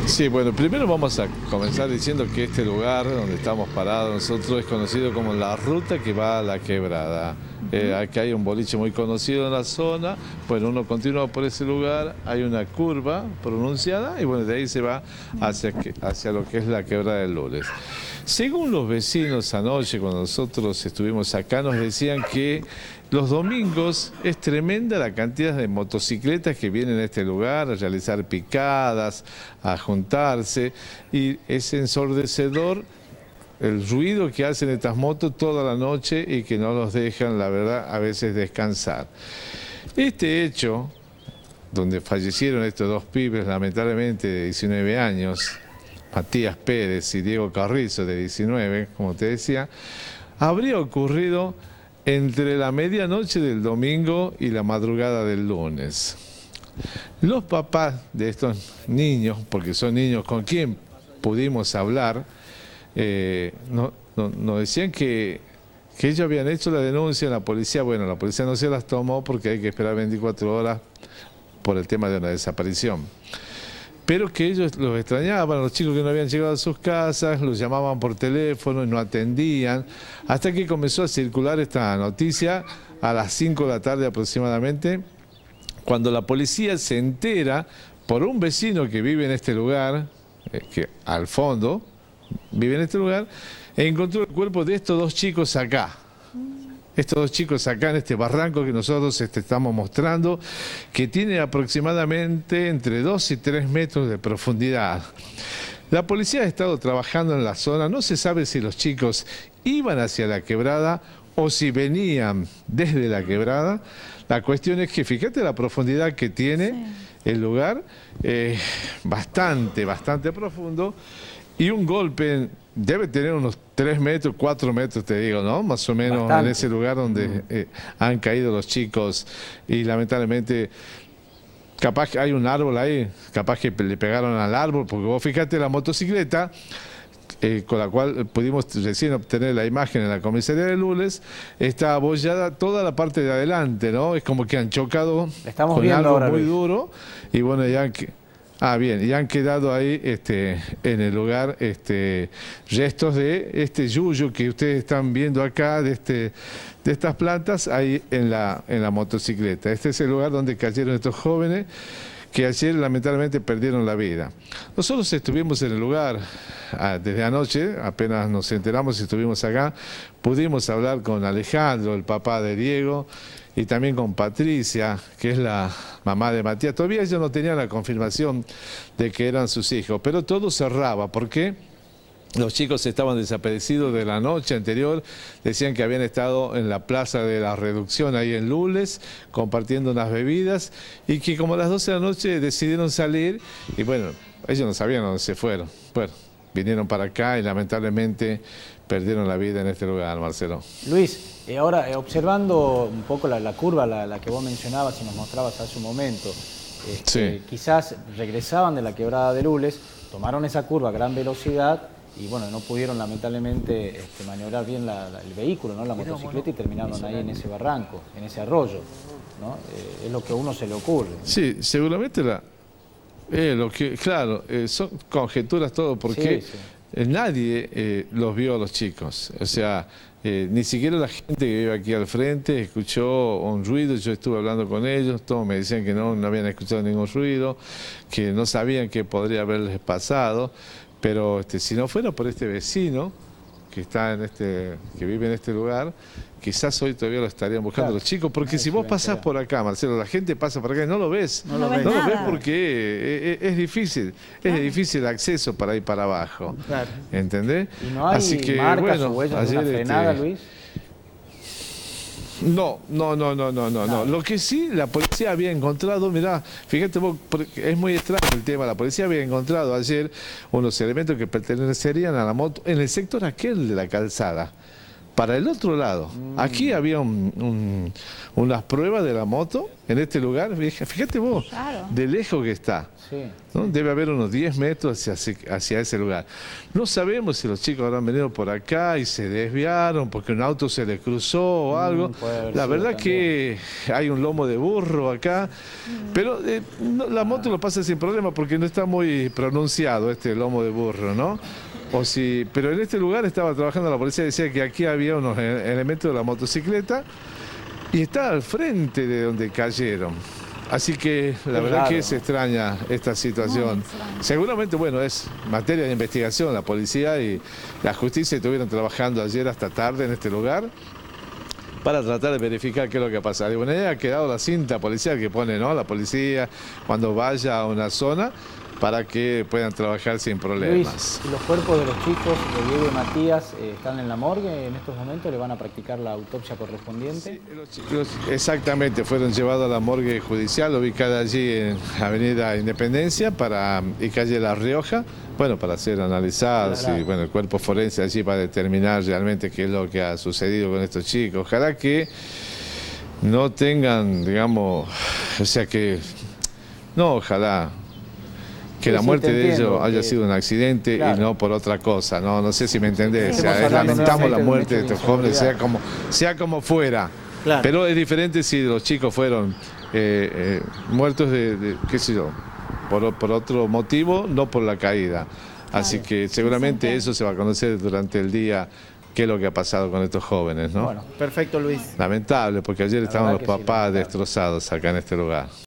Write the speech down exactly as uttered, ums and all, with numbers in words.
Sí, bueno, primero vamos a comenzar diciendo que este lugar donde estamos parados nosotros es conocido como la ruta que va a la quebrada. Eh, aquí hay un boliche muy conocido en la zona, bueno, uno continúa por ese lugar, hay una curva pronunciada y bueno, de ahí se va hacia, que, hacia lo que es la quebrada de Lourdes. Según los vecinos anoche, cuando nosotros estuvimos acá, nos decían que los domingos es tremenda la cantidad de motocicletas que vienen a este lugar a realizar picadas, a juntarse, y es ensordecedor el ruido que hacen estas motos toda la noche y que no los dejan, la verdad, a veces descansar. Este hecho, donde fallecieron estos dos pibes, lamentablemente de diecinueve años, Matías Pérez y Diego Carrizo, de diecinueve, como te decía, habría ocurrido entre la medianoche del domingo y la madrugada del lunes. Los papás de estos niños, porque son niños con quien pudimos hablar, eh, no, no, nos decían que, que ellos habían hecho la denuncia en la policía. Bueno, la policía no se las tomó porque hay que esperar veinticuatro horas por el tema de una desaparición. Pero que ellos los extrañaban, los chicos que no habían llegado a sus casas, los llamaban por teléfono y no atendían, hasta que comenzó a circular esta noticia a las cinco de la tarde aproximadamente, cuando la policía se entera por un vecino que vive en este lugar, eh, que al fondo vive en este lugar, e encontró el cuerpo de estos dos chicos acá. Estos dos chicos acá en este barranco que nosotros este, estamos mostrando, que tiene aproximadamente entre dos y tres metros de profundidad. La policía ha estado trabajando en la zona, no se sabe si los chicos iban hacia la quebrada o si venían desde la quebrada. La cuestión es que fíjate la profundidad que tiene sí. el lugar, eh, bastante, bastante profundo, y un golpe debe tener unos tres metros, cuatro metros, te digo, ¿no? Más o menos bastante. En ese lugar donde eh, han caído los chicos y lamentablemente capaz que hay un árbol ahí, capaz que le pegaron al árbol, porque vos fíjate la motocicleta eh, con la cual pudimos recién obtener la imagen en la comisaría de Lourdes, está abollada toda la parte de adelante, ¿no? Es como que han chocado Estamos con viendo algo ahora, muy Luis. duro y bueno, ya han... Ah, bien, y han quedado ahí este, en el lugar este, restos de este yuyo que ustedes están viendo acá, de, este, de estas plantas, ahí en la, en la motocicleta. Este es el lugar donde cayeron estos jóvenes que ayer lamentablemente perdieron la vida. Nosotros estuvimos en el lugar ah, desde anoche, apenas nos enteramos y estuvimos acá, pudimos hablar con Alejandro, el papá de Diego, y también con Patricia, que es la mamá de Matías. Todavía ellos no tenían la confirmación de que eran sus hijos, pero todo cerraba. ¿Por qué? Los chicos estaban desaparecidos de la noche anterior, decían que habían estado en la plaza de la Reducción, ahí en Lourdes, compartiendo unas bebidas, y que como a las doce de la noche decidieron salir, y bueno, ellos no sabían dónde se fueron. Bueno, vinieron para acá y lamentablemente perdieron la vida en este lugar, Marcelo. Luis, eh, ahora eh, observando un poco la, la curva, la, la que vos mencionabas y nos mostrabas hace un momento, este, sí. quizás regresaban de la quebrada de Lourdes, tomaron esa curva a gran velocidad y bueno, no pudieron lamentablemente este, maniobrar bien la, la, el vehículo, ¿no? la motocicleta, y terminaron ahí en ese barranco, en ese arroyo, ¿no? Eh, es lo que a uno se le ocurre. Sí, seguramente la... Eh, lo que, claro, eh, son conjeturas todo, porque sí, sí. Eh, nadie eh, los vio a los chicos. O sea, eh, ni siquiera la gente que vive aquí al frente escuchó un ruido. Yo estuve hablando con ellos, todos me decían que no, no habían escuchado ningún ruido, que no sabían qué podría haberles pasado. Pero este, si no fuera por este vecino que está en este, que vive en este lugar, quizás hoy todavía lo estarían buscando claro. los chicos, porque no, si vos pasás por acá, Marcelo, la gente pasa por acá y no lo ves, no lo ves, no lo ves porque es, es difícil, claro. es difícil el acceso para ir para abajo, claro. ¿entendés? ¿Y no hay Así que, marcas bueno, o huellas ayer, de una frenada, este, Luis? No, no, no, no, no, no, no. Lo que sí, la policía había encontrado, mirá, fíjate vos, es muy extraño el tema, la policía había encontrado ayer unos elementos que pertenecerían a la moto en el sector aquel de la calzada. para el otro lado. Aquí había un, un, unas pruebas de la moto en este lugar. Fíjate vos, claro, de lejos que está. Sí. ¿No? Debe haber unos diez metros hacia, hacia ese lugar. No sabemos si los chicos habrán venido por acá y se desviaron porque un auto se les cruzó o algo. Mm, la verdad que hay un lomo de burro acá, mm. pero eh, no, la moto lo pasa sin problema porque no está muy pronunciado este lomo de burro, ¿no? O si, pero en este lugar estaba trabajando la policía, decía que aquí había unos elementos de la motocicleta y está al frente de donde cayeron. Así que la verdad claro. que se extraña esta situación. Seguramente, bueno, es materia de investigación. La policía y la justicia estuvieron trabajando ayer hasta tarde en este lugar para tratar de verificar qué es lo que pasa. De buena idea ha quedado la cinta policial que pone, ¿no?, la policía cuando vaya a una zona, para que puedan trabajar sin problemas. Luis, ¿los cuerpos de los chicos, de Diego y Matías, eh, están en la morgue en estos momentos? ¿Le van a practicar la autopsia correspondiente? Sí, los chicos exactamente, fueron llevados a la morgue judicial, ubicada allí en Avenida Independencia para, y calle La Rioja, bueno, para ser analizados, y bueno, el cuerpo forense allí para determinar realmente qué es lo que ha sucedido con estos chicos. Ojalá que no tengan, digamos, o sea que, no, ojalá, que sí, la muerte sí, de ellos haya sido un accidente, claro, y no por otra cosa, no no sé si me entendés, sí, o sea, lamentamos la muerte de estos jóvenes, sea como, sea como fuera, claro, pero es diferente si los chicos fueron eh, eh, muertos de, de, qué sé yo, por, por otro motivo, no por la caída, así claro, que seguramente eso se va a conocer durante el día, qué es lo que ha pasado con estos jóvenes, ¿no? Bueno, perfecto, Luis. Lamentable, porque ayer estaban los papás sí, destrozados acá en este lugar.